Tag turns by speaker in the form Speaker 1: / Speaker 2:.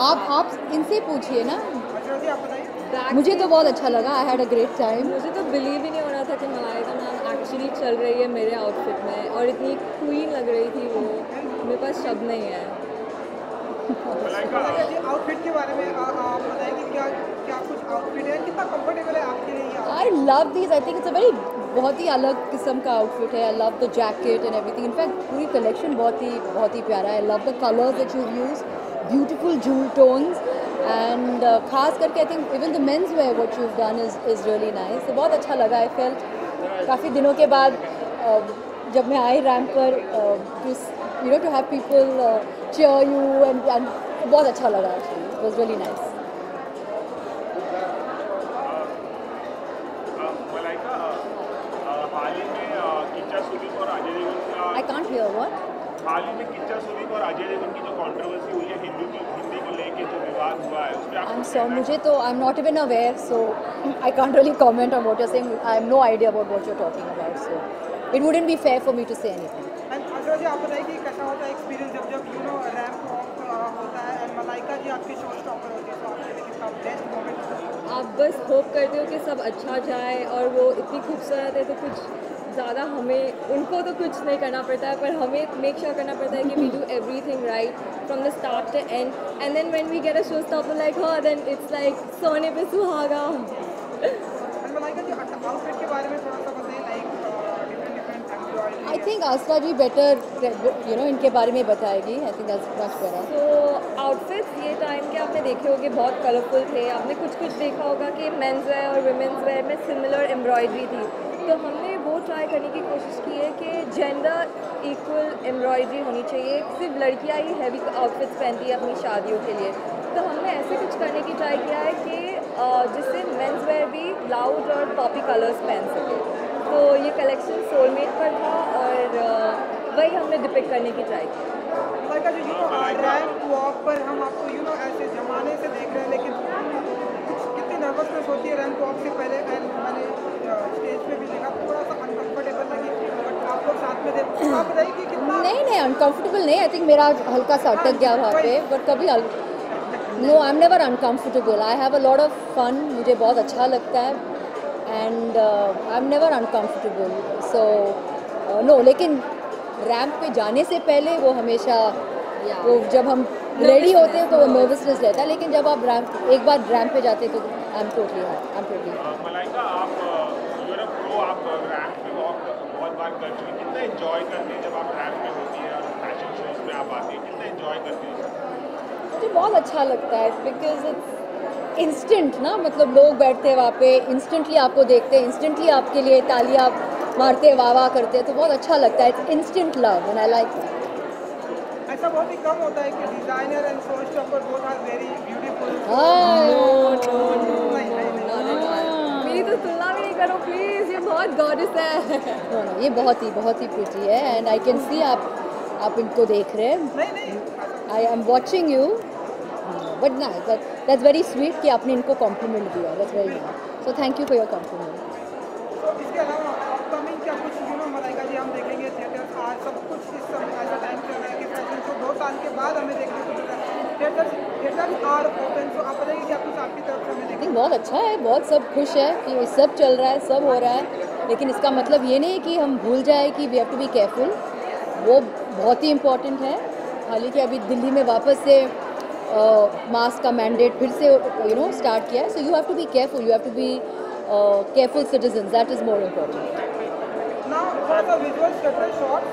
Speaker 1: आप इनसे पूछिए ना।
Speaker 2: अच्छा जी, आप बताइए।
Speaker 1: मुझे तो बहुत अच्छा लगा, I had a great time.
Speaker 3: मुझे तो बिलीव ही नहीं हो रहा था कि मलाइका मैम एक्चुअली चल रही है मेरे आउटफिट में, और इतनी क्वीन लग रही थी वो, मेरे पास शब्द नहीं है।
Speaker 2: मलाइका जी, आउटफिट के बारे में आप बताएंगे, क्या क्या कुछ आउटफिट है, कितना कंफर्टेबल है आपके लिए ये
Speaker 1: I love these, I think it's a very बहुत ही अलग किस्म का आउटफिट है। I love the jacket and everything. In fact पूरी कलेक्शन बहुत ही प्यारा है। I love the colours that you use, beautiful jewel tones, and खास करके I think even the men's wear what you have done is really nice. तो बहुत अच्छा लगा। आई फेल्ट काफ़ी दिनों के बाद जब मैं आई रैंप पर you know to have people cheer you and बहुत अच्छा लगा actually, it was really nice.
Speaker 4: Malaika, हाल ही में किच्चा सुदीप और अजय देवगन का
Speaker 1: आई कांट हियर व्हाट।
Speaker 4: हाल ही में किच्चा सुदीप और अजय देवगन की जो कंट्रोवर्सी हुई है, हिंदी को लेके जो विवाद हुआ है, उस पर आप
Speaker 1: मुझे तो I am not even aware, so I can't really comment on what you are saying. I have no idea about what you are talking about, so it wouldn't be fair for me to say anything.
Speaker 2: जी, आप बताइए कि कैसा होता है experience जब you know ramp walk होता है एंड मलाइका जी आपकी शो स्टॉपर होती है, तो आपके लिए कितना बेस्ट मोमेंट?
Speaker 3: आप बस होप करते हो कि सब अच्छा जाए, और वो इतनी खूबसूरत है तो कुछ ज़्यादा हमें उनको तो कुछ नहीं करना पड़ता है, पर हमें मेक श्योर करना पड़ता है कि we do everything right from the start to end, and then when we get a show stopper like her, then it's like सोने पे सुहागा।
Speaker 2: मलाइका जी, आउटफिट के बारे में थोड़ा सा बताइए, like different embroidery.
Speaker 1: I think Aastha ji better you know इनके बारे में बताएगी। I think that's much better.
Speaker 3: तो आउटफिट्स ये टाइम के आपने देखे होंगे बहुत कलरफुल थे। आपने कुछ देखा होगा कि मेंस वेयर और वुमेंस वेयर में सिमिलर एम्ब्रॉयडरी थी, तो हमने वो ट्राई करने की कोशिश की है कि जेंडर इक्वल एम्ब्रॉयडरी होनी चाहिए। सिर्फ लड़कियां ही हैवी आउटफिट्स पहनती है अपनी शादियों के लिए, तो हमने ऐसे कुछ करने की ट्राई किया है कि जिससे मेंस वेयर भी लाउड और पॉपी कलर्स पहन सके। तो ये कलेक्शन सोलमेट पर था, और वही हमने डिपिक्ट करने की ट्राई की।
Speaker 2: Malaika ji, you know ramp walk पर हम आपको यू नो ऐसे जमाने से देख रहे हैं, लेकिन कितनी नर्वसनेस होती है रैंप वॉक से पहले, एंड मैंने स्टेज पे भी देखा थोड़ा सा अनकंफर्टेबल लगी, बट आप लोग साथ में थे, तो आप बताइए कि कितना?
Speaker 1: नहीं अनकंफर्टेबल नहीं। आई थिंक मेरा हल्का सा अटक गया वहाँ पे, बट कभी no I am never uncomfortable. I have a lot of fun, मुझे बहुत अच्छा लगता है, and I am never uncomfortable, so no. लेकिन रैंप पे जाने से पहले वो हमेशा वो जब हम रेडी होते हैं तो वो नर्वसनेस रहता है, लेकिन जब आप एक बार रैंप पे जाते हैं तो आई एम टोटली
Speaker 4: मलाइका, आप यूरोप को आप रैंप पे वॉक बहुत बार कर चुकी, कितना एंजॉय करते हैं जब आप रैंप पे होती है और फैशन शोज पे आप आती है, कितना एंजॉय करती है?
Speaker 1: मुझे बहुत अच्छा लगता है, बिकॉज इट्स इंस्टेंट ना, मतलब लोग बैठते हैं वहाँ पे, इंस्टेंटली आपको देखते हैं, इंस्टेंटली आपके लिए तालियां मारते वाह वाह करते हैं, तो बहुत अच्छा लगता है। It's instant love and I like that.
Speaker 2: ऐसा बहुत ही कम होता है कि designer and show stopper both are very beautiful.
Speaker 3: मेरी तो तुलना भी नहीं करो प्लीज, ये बहुत गॉडेस है।
Speaker 1: नो ये बहुत ही प्रिटी है, एंड आई कैन सी आप इनको देख रहे हैं।
Speaker 2: नहीं
Speaker 1: I am watching you, but ना दैट्स वेरी स्वीट कि आपने इनको कॉम्प्लीमेंट दिया, that's very nice, so thank you for your compliment.
Speaker 2: तो इसके अलावा अपकमिंग क्या कुछ यू नो मलाइका जी हम देखेंगे थिएटर्स आज सब कुछ इस समय ऐसा टाइम चल रहा है कि फैशन शो 2 साल के बाद हमें देखने को मिल रहा है, थिएटर्स आर ओपन, तो आप बताइए क्या कुछ आपकी तरफ से हमें
Speaker 1: आई थिंक बहुत अच्छा है, बहुत सब खुश है कि सब चल रहा है, सब हो रहा है, लेकिन इसका मतलब ये नहीं है कि हम भूल जाए कि we have to be careful. वो बहुत ही इम्पॉर्टेंट है। हालांकि अभी दिल्ली में वापस से मास्क का मैंडेट फिर से यू नो स्टार्ट किया है, so you have to be careful, you have to be careful citizen, that is more important.
Speaker 2: ना थोड़ा सा विजुअल स्टेटमेंट शॉट